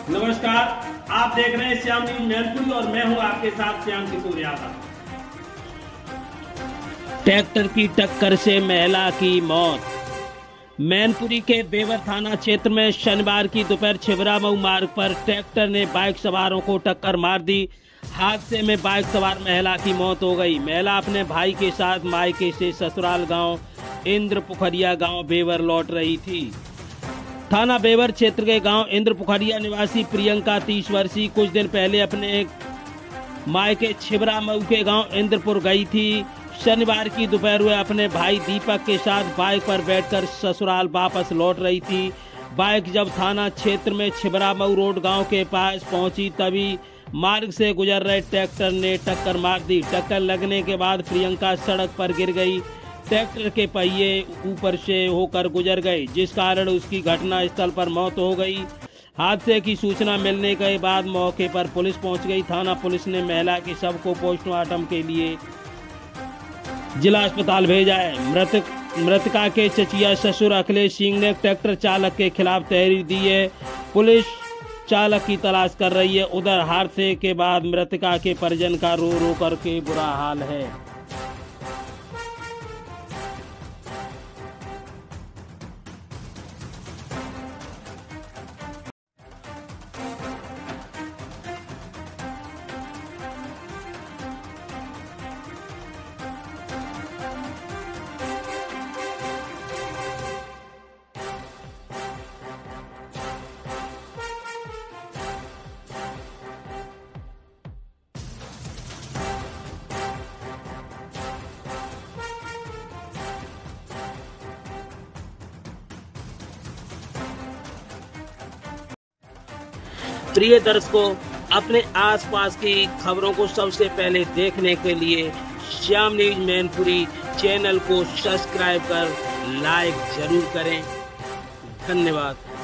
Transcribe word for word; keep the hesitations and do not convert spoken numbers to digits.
नमस्कार, आप देख रहे हैं श्याम न्यूज मैनपुरी और मैं हूं आपके साथ श्याम किशोर यादव। ट्रैक्टर की टक्कर से महिला की मौत। मैनपुरी के बेवर थाना क्षेत्र में शनिवार की दोपहर छिबरामऊ मार्ग पर ट्रैक्टर ने बाइक सवारों को टक्कर मार दी। हादसे में बाइक सवार महिला की मौत हो गई। महिला अपने भाई के साथ मायके से ससुराल गांव इंद्र पुखरिया गांव बेवर लौट रही थी। थाना बेवर क्षेत्र के गांव इंद्र पुखरिया निवासी प्रियंका तीस वर्षीय कुछ दिन पहले अपने मायके छिबरामऊ के गांव इंद्रपुर गई थी। शनिवार की दोपहर वह अपने भाई दीपक के साथ बाइक पर बैठकर ससुराल वापस लौट रही थी। बाइक जब थाना क्षेत्र में छिबरामऊ रोड गांव के पास पहुंची तभी मार्ग से गुजर रहे ट्रैक्टर ने टक्कर मार दी। टक्कर लगने के बाद प्रियंका सड़क पर गिर गई। ट्रैक्टर के पहिए ऊपर से होकर गुजर गए, जिस कारण उसकी घटना स्थल पर मौत हो गई। हादसे की सूचना मिलने के बाद मौके पर पुलिस पहुंच गई। थाना पुलिस ने महिला के शव को पोस्टमार्टम के लिए जिला अस्पताल भेजा है। मृतक मृतका के चचिया ससुर अखिलेश सिंह ने ट्रैक्टर चालक के खिलाफ तहरीर दी है। पुलिस चालक की तलाश कर रही है। उधर हादसे के बाद मृतका के परिजन का रो रो करके बुरा हाल है। प्रिय दर्शकों, अपने आसपास की खबरों को सबसे पहले देखने के लिए श्याम न्यूज मैनपुरी चैनल को सब्सक्राइब कर लाइक जरूर करें। धन्यवाद।